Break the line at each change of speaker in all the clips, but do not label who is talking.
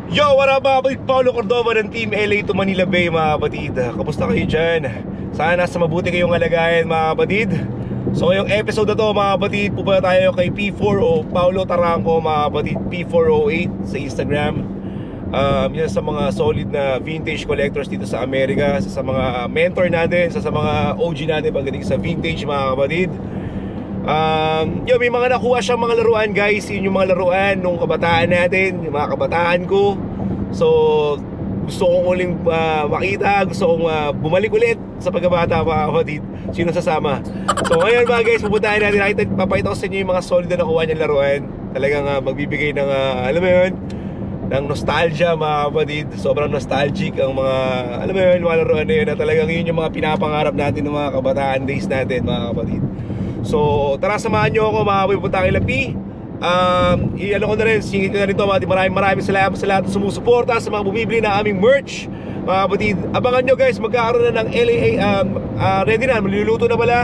Yo, what up mga kapatid? Paulo Cordova ng Team LA to Manila Bay mga kapatid. Kamusta kayo dyan? Sana nasa mabuti kayong kalagayan mga kapatid. So ngayong episode na to mga kapatid, pupunta tayo kay P4 o Paulo Taranco mga kapatid, P408 sa Instagram. Yan sa mga solid na vintage collectors dito sa Amerika, sa mga mentor natin, sa mga OG natin pagdating sa vintage mga kapatid. May mga nakuha siyang mga laruan guys. Yun yung mga laruan nung kabataan natin, yung mga kabataan ko. So gusto kong uling makita, gusto kong bumalik ulit sa pagkabata mga kapatid. Sino sasama? So ngayon mga guys, pupuntahan natin. Papakita ko sa inyo yung mga solid na nakuha niyang laruan. Talagang magbibigay ng alam mo yun, ng nostalgia mga kapatid. Sobrang nostalgic ang mga, alam mo yun, mga laruan na yun, na talagang yun yung mga pinapangarap natin ng mga kabataan days natin mga kapatid. So tara, samahan nyo ako mga kapatid, punta kay Lapi. I-ano ko na rin, singit ko na rin ito mga kapatid. Maraming salamat sa lahat ng sumusuporta, sa mga bumibili na aming merch mga kapatid. Abangan nyo guys, magkakaroon na ng LA, ready na, maluluto na pala,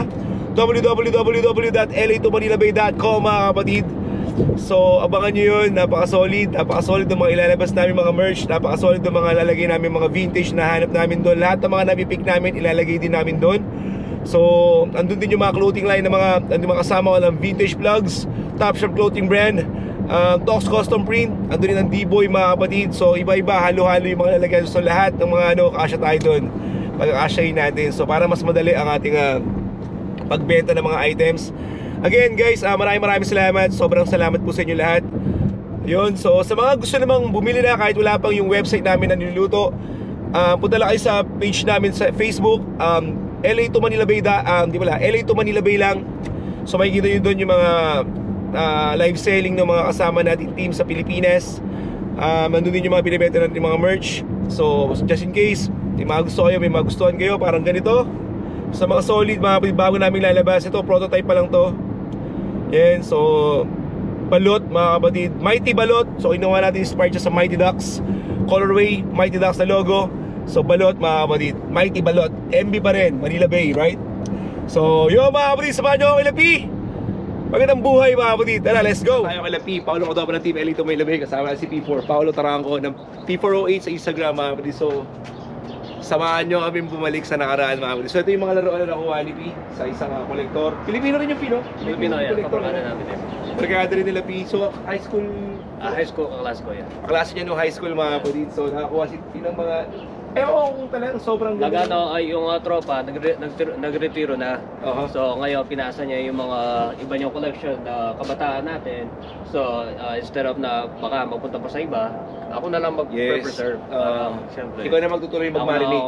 www.la2manilabay.com mga kapatid. So abangan nyo yun, napaka-solid ng mga ilalabas namin mga merch. Napaka-solid ng mga lalagay namin, mga vintage na hanap namin doon. Lahat ng mga napipick namin, ilalagay din namin doon. So andun din yung mga clothing line ng mga kasama ko ng vintage plugs, Topshop clothing brand, Tox custom print. Andun din ang D-Boy mga kapatid. So iba-iba, halo-halo yung mga lalagay. So lahat ng mga kasya tayo doon, pagkakasyahin natin. So para mas madali ang ating pagbenta ng mga items. Again guys, maraming salamat. Sobrang salamat po sa inyo lahat. Yun, so sa mga gusto namang bumili na kahit wala pang yung website namin na niluluto, punta lang kayo sa page namin sa Facebook, LA to Manila Bay, LA to Manila Bay lang. So makikita nyo doon yung mga live selling ng mga kasama natin team sa Pilipinas. Nandun din yung mga binibenta natin mga merch. So just in case may mga gusto kayo, may mga gustuhan kayo parang ganito, sa mga solid, mga bago namin lalabas. Ito, prototype pa lang to. Yan, so balot mga kapatid, Mighty balot. So kinuha natin inspired siya sa Mighty Ducks colorway, Mighty Ducks na logo. So balot mga kapatid, Mighty balot, MB pa rin, Manila Bay, right? So yun mga kapatid, samahan nyo ako kay Lapi. Magandang buhay mga kapatid, tara, let's go. Tayo kay Lapi, Paulo Cordova ng Team LA to Manila Bay. Kasama si P4, Paulo Taranco ng P408 sa Instagram mga kapatid. So samahan nyo kami bumalik sa nakaraan mga kapatid. So ito yung mga laruan na nakuha ni P sa isang kolektor. Pilipino rin yung P, no?
Pilipino yan, kaparkada namin yan.
Barkada rin nila P. So high school,
High school, kaklase ko yan.
kaklase niya no, high school mga kapatid. So nakakuha si P ng mga, kung talagang sobrang
Nagano ay yung tropa, nagretiro na. So ngayon pinasa niya yung mga iba niyang collection na kabataan natin. So instead of na baka magpunta pa sa iba, ako na lang mag-preserve. Siyempre.
Ikaw na magtutuloy mag-marinate.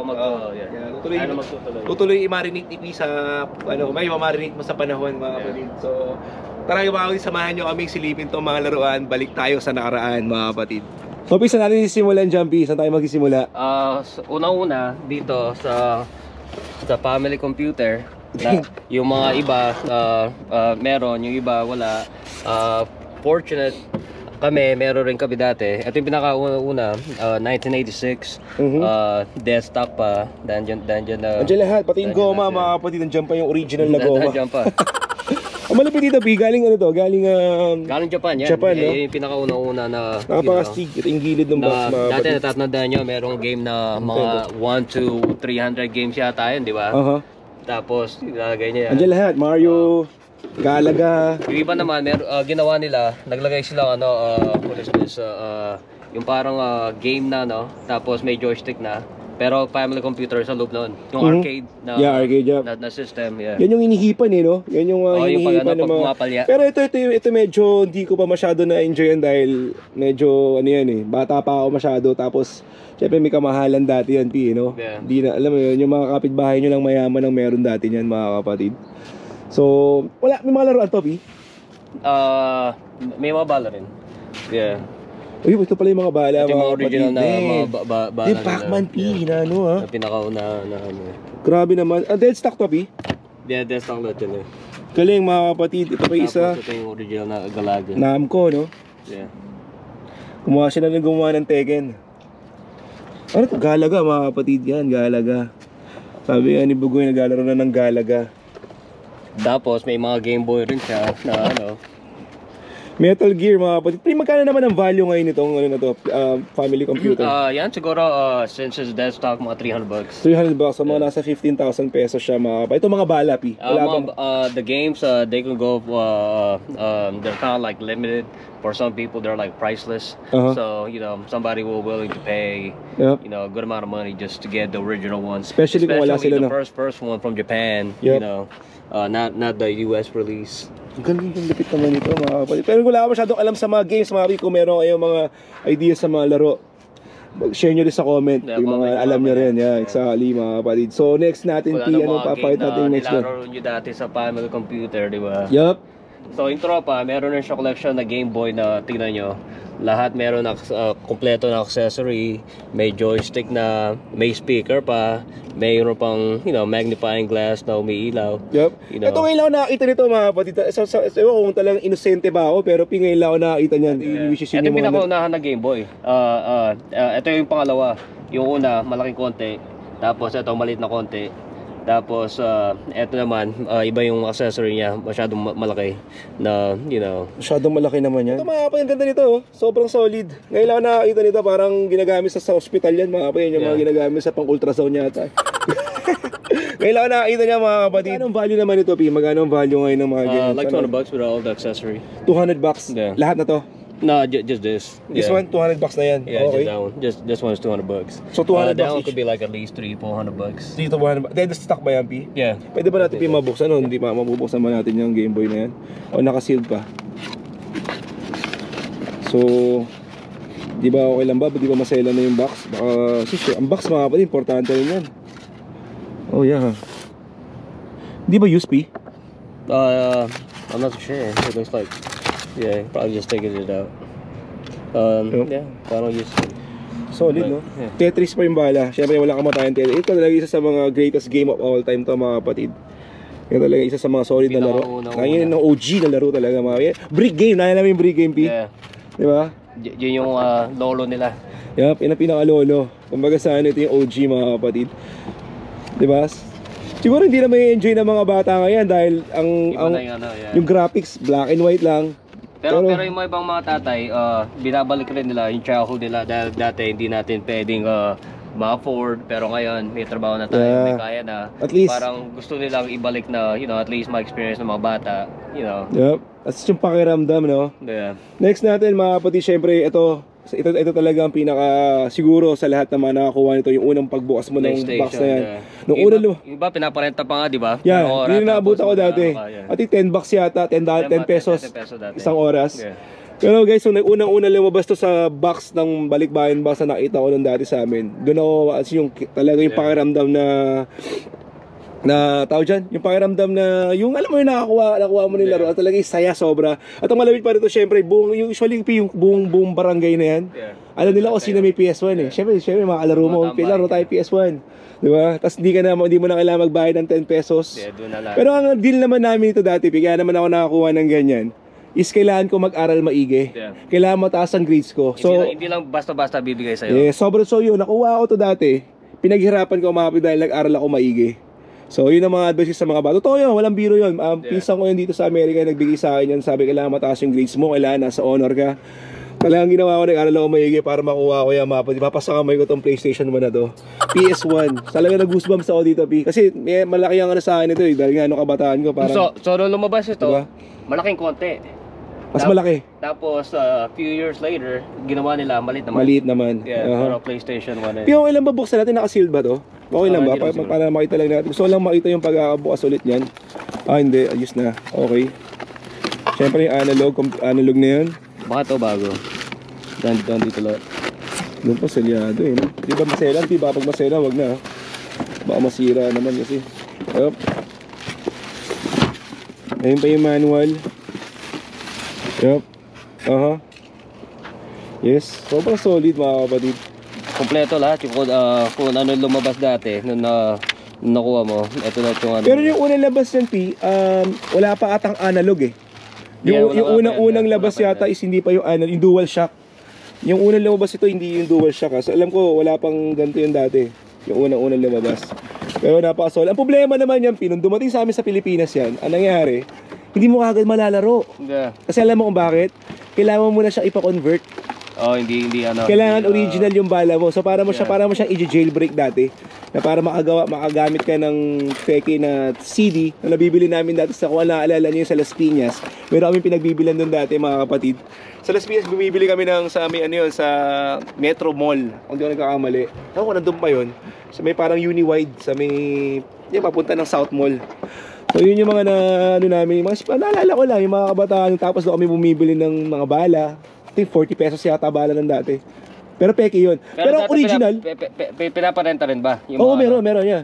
Tutuloy i-marinate ni P sa may ma-marinate mo sa panahon mga kapatid. So tara mga kapatid, samahan nyo kami silipin tong mga laruan. Balik tayo sa nakaraan mga kapatid. So pisa natin sisimulan dyan, P. Saan tayo magsisimula?
Unang-una dito sa family computer na, yung mga iba meron, yung iba wala. Fortunate kami, meron rin kami dati. Ito yung pinakauna, 1986. Desktop pa, nandiyan na.
Nandiyan lahat, pati yung goma mga kapatid. Nandiyan pa yung original na goma.
Nandiyan pa.
Ang malapit dito, P. Galing ano to? Galing
Japan yan.
Japan, no?
Yung pinakauna-una na
napakastig, yung gilid ng box.
Dati natatandaan nyo, merong game na mga 1 to 300 games yata yun, di ba? Tapos, ilalagay niya yan.
Andiyan lahat, Mario, Galaga.
Yung iba naman, ginawa nila, naglagay sila, what is this, yung parang game na, no? Tapos may joystick na. Pero family computer sa loob noon. Yung arcade na,
arcade,
na system. Yeah.
Yan yung inihipan no? Yan yung hinihipan ng mga... Pero ito medyo hindi ko pa masyado na-enjoyan dahil medyo yan bata pa ako masyado. Tapos syempre may kamahalan dati yan, P, no?
Yeah.
Di na, alam mo yun, yung mga kapitbahay nyo lang mayaman ang meron dati yan mga kapatid. So, may mga laruan to, P?
May mga bala rin. Yeah.
Uy, ito pala yung mga bala.
Ito yung mga original na mga bala.
Yung Pac-Man, P, na
na pinakauna na
Grabe naman. Dead stock to, P?
Yeah, dead stock na ito.
Galing mga kapatid. Ito pa isa.
Tapos ito yung original na Galaga.
Namco, no?
Yeah.
Gumawa sila ng gumawa ng Tekken. Ano ito? Galaga mga kapatid yan. Galaga. Sabi nga ni Bugoy, naglalaro na ng Galaga.
Tapos may mga Game Boy rin siya na
Metal Gear mga kapatid. Pre, magkano naman ang value ngayon nitong ano na to, family computer?
Yan siguro since it's desktop mga $300.
$300 so mga nasa 15,000 pesos siya mga kapatid. Ito mga bala pi. Wala bang
The games they can go they're kind of like limited. For some people they're like priceless. So you know somebody will willing to pay you know a good amount of money just to get the original ones.
Especially kung wala sila
the first one from Japan. You know, not the US release.
Galing yung lupit naman ito mga kapatid. Pero wala ako masyadong alam sa mga games mga kapatid. Kung meron kayong mga ideas sa mga laro, share nyo rin sa comment. Yung mga alam nyo rin. Yeah, exactly mga kapatid. So next natin, P, ano papakita natin next na?
Nilaro nyo dati sa family computer, di ba?
Yup.
So yung tropa, meron rin siya collection na Game Boy na tingnan nyo. Lahat meron na kompleto na accessory. May joystick na, may speaker pa. Mayroon pang, you know, magnifying glass na umiilaw.
Yup.
You know.
Ito ngayon lang ako nakakita nito mga kapatid. Ewan kung talagang inosente ba ako, pero ngayon lang ako nakakita niyan.
Ito yung pinakaunahan na Game Boy. Ito yung pangalawa. Yung una, malaking konti. Tapos ito, maliit na konti. Tapos eto naman, iba yung accessory niya, masyadong malaki na, you know. Masyadong malaki naman yan. Ito mga kapatid, ganda nito, oh. Sobrang solid. Ngayon lang nakakita nito, parang ginagamit sa hospital yan mga kapatid, yung mga ginagamit sa pang-ultrasound yata. Ngayon lang nakakita niya mga kapatid. Magkano value naman ito, P? Magkano ang value ngayon ng mga ganyan? Like $200 with all the accessory.
$200?
Yeah.
Lahat na to?
No, just this.
This one, $200 na yan?
Yeah,
okay.
just that one. This one is $200.
So $200
that one
each?
could be like at least $300-400.
Dito $100. Dead stock ba yan, P?
Yeah.
Pwede ba natin mabuksan? No? Hindi ba mabubuksan ba natin yung Game Boy na yan? O naka-sealed pa? So, di ba okay lang ba? Di ba masela na yung box? Baka, ang box mga kapatid, importante rin yan. Oh yeah. Di ba used, P?
I'm not sure. It looks like, yeah, probably just taking it out. Yeah, parang use it.
Solid, no?
Yeah.
Tetris pa yung bala. Siyempre, wala kamatayan Tetris. Ito talaga isa sa mga greatest game of all time to mga kapatid. Yan talaga isa sa mga solid na laro. Ngayon ng OG na laro talaga mga. Brick game, naalala namin yung brick game, P?
Yeah.
Di ba?
Yun yung lolo nila.
Yup, yun ang pinaka-lolo. Kumbaga sa ano, ito yung OG mga kapatid. Di ba? Siguro hindi na may enjoy ng mga bata ngayon dahil yung graphics black and white lang.
Pero yung mga ibang mga tatay, binabalik rin nila yung childhood nila dahil dati hindi natin pwedeng ma-afford, pero ngayon may trabaho na tayo, may kaya na.
At least
parang gusto nilang ibalik na, you know, at least ma-experience ng mga bata, you know.
Yup. At yung pakiramdam, no?
Yeah.
Next natin mga kapatid, syempre ito talaga ang pinaka siguro sa lahat naman nakakuha nito yung unang pagbukas mo ng box na yan. Nung unang
yung iba pinaparenta pa nga, di ba?
Yeah, hindi na naabot ako dati. At $10 yata, $10 pesos isang oras. Yeah. Pero guys, so unang-una lumabas to sa box ng balikbayan box na nakita ko nung dati sa amin. Doon ako yung talaga yung pakiramdam na tao dyan, yung pakiramdam na yung alam mo yung nakakuha mo ng laro at talagang saya sobra. At ang malamit pa rito syempre yung usually yung buong barangay na yan, alam nila kung sino may PS1 eh. Syempre mga kalaro mo, laro tayo PS1, di ba? Tapos hindi mo na kailangan magbayad ng 10 pesos. Pero ang deal naman namin ito dati, kaya naman ako nakakuha ng ganyan, is kailangan ko mag-aral maigi. Kailangan mataas ang grades ko. So
hindi lang basta-basta bibigay sa'yo.
Yeah, sobrang so yun, nakuha ko to dati. Pinaghirapan ko mga dahil nag-aral ako maigi. So yun ang mga advice sa mga bata. Totoo yun, walang biro yun. Pinsan ko yun dito sa Amerika, nagbigay sa akin yan. Sabi, kailangan mataas yung grades mo, kailangan nasa honor ka. Talagang ginawa ko, nag-aral ako maigi para makuha ko yung mapa. Papasakamay ko tong PlayStation 1 na to. PS1. Talaga nag-goosebumps ako dito, P. Kasi malaki ang ano sa akin ito eh. Dahil nga ano kabataan ko. Parang,
so nung lumabas ito,
diba?
malaking konti.
Mas malaki.
Tapos a few years later, ginawa nila maliit naman.
Maliit naman.
Yeah, para PlayStation 1.
Pero ilan ba buksan natin? Naka-sealed ba to? Okay lang ba? Para makita lang natin. Gusto ko lang makita yung pagkakabukas ulit niyan. Hindi. Ayos na. Okay. Siyempre yung analog na yun.
Baka ito bago. Doon dito lang.
Doon pa selyado eh. No? Di ba maselan? Di ba pag maselan, wag na. Baka masira naman kasi. Yup. Ayun pa yung manual. Yup. Yes. Sobrang solid mga kapatid.
Kompleto lahat. Yung kung ano lumabas dati nung nakuha mo. Ito na yung ano.
Pero yung unang labas yan, P, wala pa atang analog eh. Yung unang labas yata is hindi pa yung analog, yung dual shock. Yung unang lumabas ito hindi yung dual shock. So alam ko wala pang ganito yung dati. Yung unang lumabas. Pero napaka-solid. Ang problema naman yan, P, nung dumating sa amin sa Pilipinas yan, ang nangyari, hindi mo kagad malalaro.
Yeah.
Kasi alam mo kung bakit? Kailangan mo muna siya ipa-convert.
Oh, hindi ano.
Kailangan
hindi,
original yung bala mo. So para mo
yeah.
siyang i-jailbreak dati. Na para makagamit ka ng peke na CD na nabibili namin dati sa kung naalala niyo sa Las Piñas. Meron kaming pinagbibilan doon dati mga kapatid. Sa Las Piñas bumibili kami ng sa may ano yun, sa Metro Mall. Kung di ko nagkakamali. Ako nandun pa yun. Sa may parang Uniwide, sa may papunta ng South Mall. So yun yung mga namin, naalala ko lang yung mga kabataan, tapos doon kami bumibili ng mga bala. I think 40 pesos yata bala ng dati. Pero peke yun. Pero original.
Pinaparenta rin ba?
Oo, meron yan.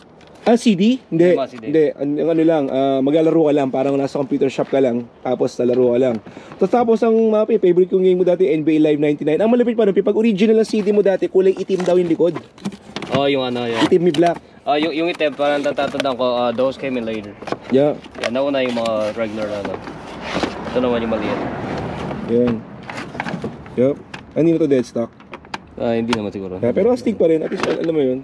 CD? Hindi.
CD.
Hindi. Ano lang, maglalaro ka lang. Parang nasa computer shop ka lang. Tapos lalaro ka lang. Tapos ang favorite kong game mo dati, NBA Live 99. Ang malapit pa nun, pag original ang CD mo dati, kulay itim daw yung likod.
Oh, yung ano yun.
Itim may black.
Yung itim, parang natatandaan ko, those came in later.
Yeah.
Yeah, nauna yung mga regular ano. Ito naman yung maliit.
Yan. Yup. Ano to, dead stock?
Hindi naman siguro.
Yeah, pero astig pa rin. At least, alam mo yun.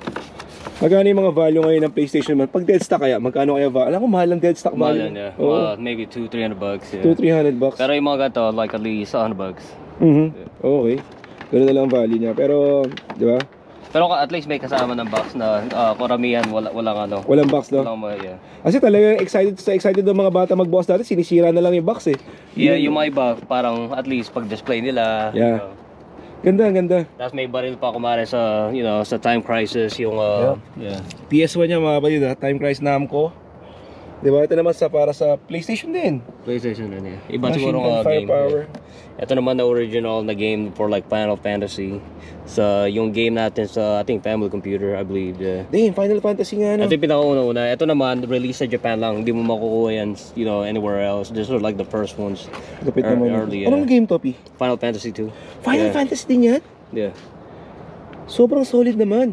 Magkano yung mga value ngayon ng PlayStation naman? Pag dead stock kaya, magkano kaya value? Alam ko, mahal ang dead stock value.
Mahal yan, yeah. Maybe $200-300 bucks. Yeah.
$200-300.
Pero yung mga ganito, like at least $100 bucks.
Okay. Ganun na lang ang value niya. Pero, di ba?
Pero at least may kasama ng box na karamihan walang ano.
Walang box, no?
Yeah.
Kasi talaga excited ng mga bata mag-box dati, sinisira na lang yung box eh.
Yeah, yung mga iba, parang at least pag-display nila.
Yeah. Ganda.
Tapos may baril pa kumare sa, sa Time Crisis, yung, yeah.
PS1 niya mga kapatid, Time Crisis Namco. Diba? Ito naman para sa PlayStation din.
PlayStation din, yeah. Iba
Machine
siguro
gun
game.
firepower.
Yeah. Ito naman na original na game for like Final Fantasy. Sa yung game natin sa, I think, Family Computer, I believe. Yeah.
Damn, Final Fantasy nga, no?
Ito yung pinakauna-una. Ito naman, release sa Japan lang. Hindi mo makukuha yan, anywhere else. These are like the first ones.
Lapit naman.
Early,
Anong game to, P?
Final Fantasy 2.
Final Fantasy din yan?
Yeah.
Sobrang solid naman.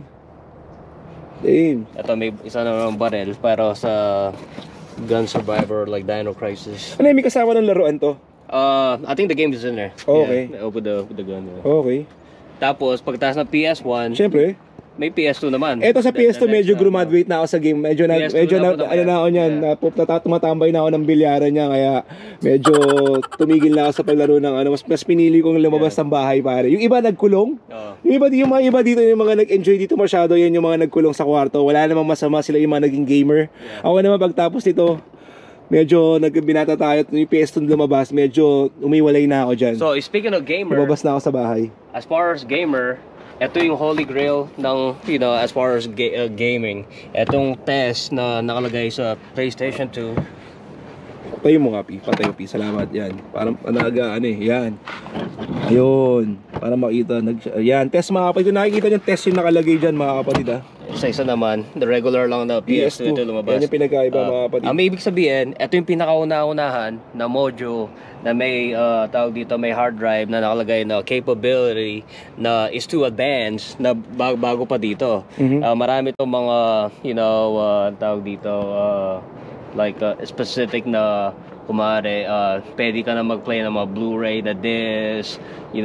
Damn.
Ito may isa na ng baril, pero sa Gun Survivor, like Dino Crisis.
Ano yung may kasama ng laruan to?
I think the game is in there.
Okay.
Yeah, with the gun. Yeah.
Okay.
Tapos, pagtaas ng PS1,
Siyempre.
may PS2 naman.
Eto sa PS2 medyo graduate na ako sa game. Medyo na ako niyan. Tumatambay na ako ng bilyaran niya kaya medyo tumigil na ako sa paglaro ng ano. Mas pinili kong lumabas ng bahay pare. Yung iba nagkulong. Yung mga iba dito, yung mga nag-enjoy dito masyado, yan yung mga nagkulong sa kwarto. Wala namang masama sila yung mga naging gamer. Ako naman pagtapos nito, medyo nagbinata tayo at yung PS2 lumabas, medyo umiwalay na ako dyan.
So, speaking of gamer,
lumabas na ako sa bahay.
As far as gamer, ito yung holy grail ng, as far as gaming. Itong test na nakalagay sa PlayStation 2.
Patayo mo nga, Pi. Patayo, Pi. Salamat. Yan. Parang yan. Ayun. Para makita. Yan. Test mga kapatid. Kung nakikita nyo, test yung nakalagay dyan mga kapatid,
Sa isa naman, the regular lang na PS2 ito lumabas.
Yan yung pinagkaiba mga kapatid.
Ang ibig sabihin, ito yung pinakauna-unahan na module na may tawag dito, may hard drive na nakalagay na capability na is too advanced na bago pa dito. Marami itong mga tawag dito like specific na kumare pwede ka na mag-play ng mga Blu-ray na disc,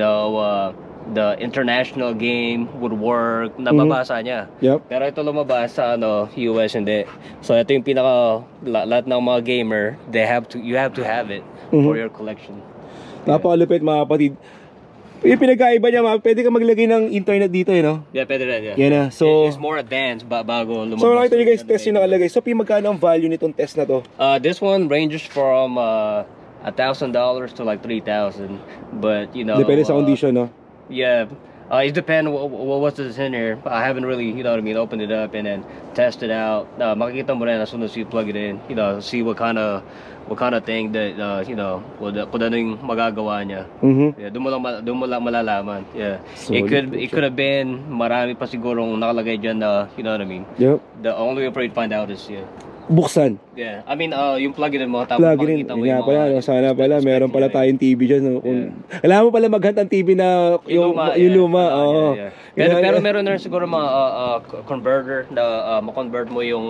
the international game would work, nababasa niya. Pero ito lumabas sa US hindi. So ito yung lahat ng mga gamer, you have to have it for your collection.
Napakalupit mga kapatid. Yung pinagkaiba niya, pwede ka maglagay ng internet dito, no?
Yeah, pwede rin, yeah.
Yan na. So,
it's more advanced bago lumabas.
So, nakita niyo guys, test yung nakalagay. So, magkano ang value nitong test na to?
This one ranges from $1,000 to like $3,000. But,
depende sa condition, no?
Yeah. It depends what's in here. I haven't really, opened it up and then tested out. Makikita mo rin as soon as you plug it in, see what kind of thing that, kung ano yung magagawa niya. Yeah, doon mo lang malalaman. Yeah. Solid, it could have been marami pa sigurong nakalagay dyan na, you know what I mean?
Yep.
The only way for you to find out is,
buksan.
Yeah. I mean, yung plug-in mo, tapos
makikita mo yung mga... Sana pala, meron pala tayong TV dyan. No? Kailangan mo pala mag-hunt ng TV na yung luma.
Pero meron na rin siguro mga converter na ma-convert mo yung,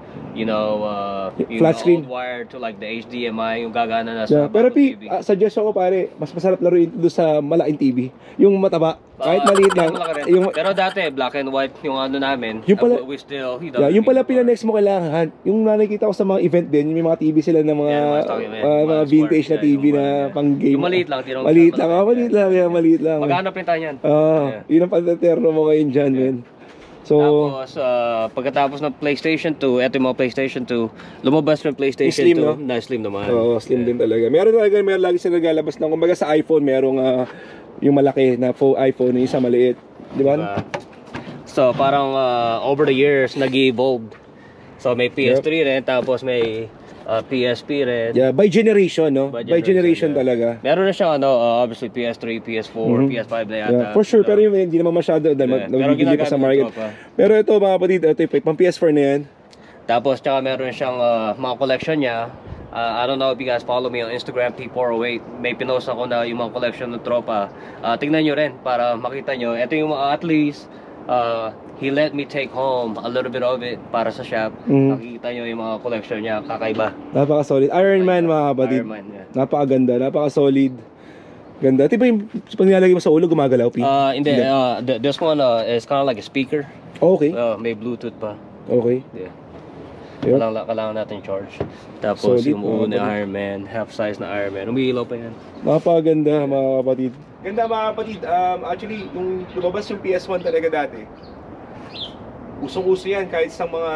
flat screen
old wire to like the HDMI, yung gagana na sa
pero suggest ko pare, mas masarap laruin doon sa malaking TV. Yung mataba. Kahit maliit lang.
Pero dati, black and white yung namin.
Yung pala,
we still,
yung pala pinanext mo kailangan. Yung yung nakikita ko sa mga event din, yung mga TV sila ng mga mga vintage na TV na pang game.
Yung maliit lang,
maliit lang, maliit lang.
Maghanap rin tayo yan.
Yun ang pagtaterno mo ngayon dyan, men. So,
tapos, pagkatapos ng PlayStation 2, eto yung mga PlayStation 2, lumabas yung PlayStation
slim,
2.
no?
Na slim naman.
Oo, slim din talaga. Meron lagi sila naglalabas ng, kumbaga sa iPhone, merong yung malaki na iPhone, yung isa maliit. Di ba? So, parang over the years, nag-evolve. So, may PS3 rin, tapos may PSP rin. Yeah, by generation, no? By generation talaga.
Meron na siyang obviously PS3, PS4, PS5 na yata.
Yeah, for sure, pero yung hindi naman masyado nabibili pa sa market. Pero ito mga kapatid, ito yung pang PS4 na yan. Tapos tsaka meron siyang mga collection niya. I don't know if you guys follow me on Instagram, P408. May pinost ako na yung mga collection ng tropa. Tingnan nyo rin para makita nyo. Ito yung at least he let me take home a little bit of it para sa shop. Makikita nyo yung mga collection niya, kakaiba. Napaka-solid. Iron Man mga kapatid. Iron Man, yeah. Napakaganda, napaka-solid. Ganda. Ito ba yung pag nilalagay mo sa ulo, gumagalaw? Hindi. This one is kind of like a speaker. Okay. May Bluetooth pa. Okay. Yeah. Kailangan natin charge. Tapos yung ulo ni Iron Man, half size na Iron Man. Umiilaw pa yan. Napakaganda mga kapatid. Ganda mga kapatid. Actually, nung lumabas yung PS1 talaga dati, usong-uso yan kahit sa mga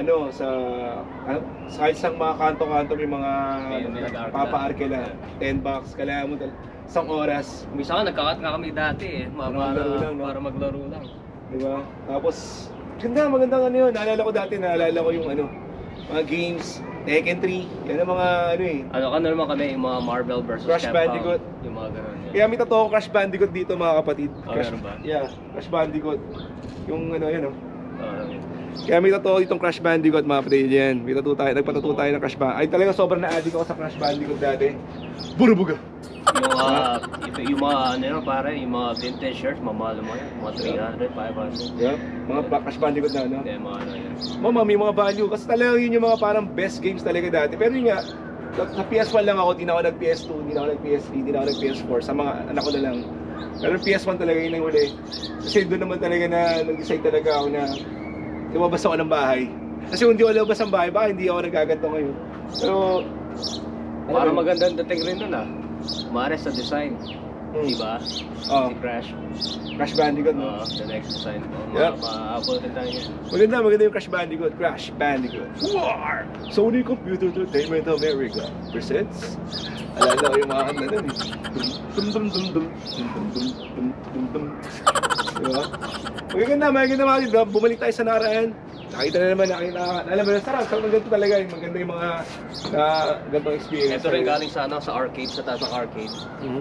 kahit sa mga kanto-kanto may mga papa-arke na $10 kailangan mo isang oras. Misa nga nagkakat nga kami dati para maglaro lang. Diba? Tapos magandang ano yun. Naalala ko yung mga games, Tekken 3, yan ang mga naman kami yung mga Marvel vs. Crash Bandicoot. Yung mga ganun. Kaya may totoo Crash Bandicoot dito mga kapatid. Meron ba? Yeah, Crash Bandicoot. Yung kaya may totoo ditong Crash Bandicoot mga kapatid yan. Nagpatuto tayo ng Crash Bandicoot. Ay talaga sobrang na-addict ako sa Crash Bandicoot dati. Burubuga! Yung mga pare, yung mga vintage shirts, mamalo mo yan. Mga 300, 500. Yeah, mga Crash Bandicoot na, Yeah, mga yan. May mga value. Kasi talaga yun yung mga parang best games talaga dati. Pero yun nga, sa PS1 lang ako, di na ako nag-PS2, di na ako nag-PS3, di na ako nag-PS4. Sa mga anak ko na lang. Pero PS1 talaga yun ang huli. Kasi doon naman talaga na nag-decide talaga ako na lumabas ako ng bahay. Kasi kung di ako lumabas ng bahay, baka hindi ako nagaganto ngayon. Pero parang magandang dating rin doon Mare sa design. Diba? Si Crash Bandicoot, no? The next design po. Ma-upload din tayo yan. Maganda yung Crash Bandicoot. Crash Bandicoot. War! Sony Computer Entertainment America presents. Alala ko yung mga kanta nun Dum-dum-dum-dum. Dum-dum-dum-dum. Diba? Maganda mga bumalik tayo sa nakaraan. Nakita na naman, alam mo na, sarap ganito talaga, maganda yung mga ganitong experience. Ito rin galing sa arcade, sa taas ng arcade.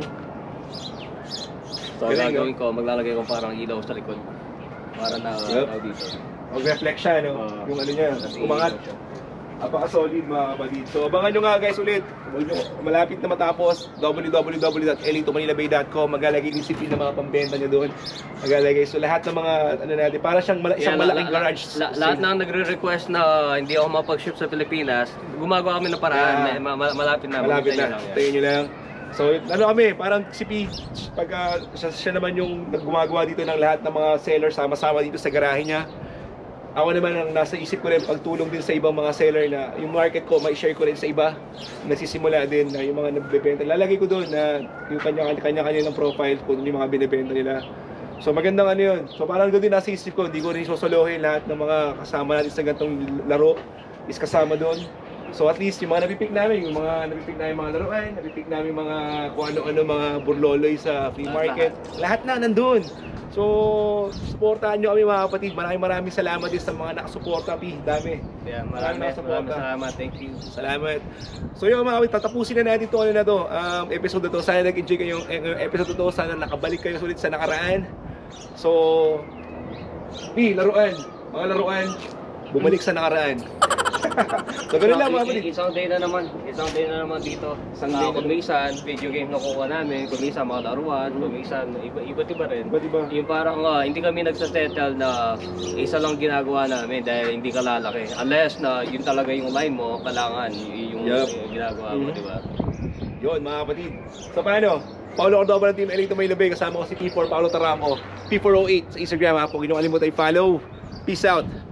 So, gagawin ko, maglalagay ko parang ilaw sa likod. Para na dito. Mag-reflect siya, yung niya, umangat. Napaka-solid mga kapatid. So, abangan nyo nga guys ulit. Malapit na matapos, www.l2manilabay.com. Maglalagay din si Phil ng mga pambenta nyo doon. Maglalagay. So, lahat ng mga, natin, para siyang isang malaking garage. Lahat na nagre-request na hindi ako mapag-ship sa Pilipinas, gumagawa kami ng paraan. Malapit na. Malapit na. Tayo nyo lang. So, kami, parang si P, pag siya naman yung gumagawa dito ng lahat ng mga sellers, sama-sama dito sa garahe niya. Ako naman ang nasa isip ko rin pagtulong din sa ibang mga seller na yung market ko mai-share ko rin sa iba. Nagsisimula din na yung mga nagbebenta. Lalagay ko doon na yung kanya-kanilang profile kung yung mga binebenta nila. So magandang yun. So parang doon din nasa isip ko, hindi ko rin sosolohin lahat ng mga kasama natin sa ganitong laro is kasama doon. So at least yung mga napipick namin mga laruan, napipick namin mga kung ano-ano mga burloloy sa flea market. Lahat na nandun. So, supportahan nyo kami mga kapatid. Maraming salamat din sa mga nakasuporta, P. Dami. Yeah, maraming salamat. Thank you. Salamat. So yun mga kapatid, tatapusin na natin itong episode na to. Sana nag-enjoy kayo yung episode na to. Sana nakabalik kayo ulit sa nakaraan. So, P, laruan. Mga laruan, bumalik sa nakaraan. So ganun lang mga kapatid. Isang day na naman dito. Kung minsan, video game nakuha namin. Kung minsan mga laruan. Kung minsan, iba't iba rin. Yung parang hindi kami nagsasettle na isa lang ginagawa namin dahil hindi ka lalaki. Unless na yun talaga yung line mo, kailangan yung ginagawa mo, di ba? Yun mga kapatid. So paano? Paulo Cordoba ng Team L2 Manilabay. Kasama ko si P4 Paulo Taramo. P408 sa Instagram ha. Kung hindi nyo kalimutan i-follow. Peace out.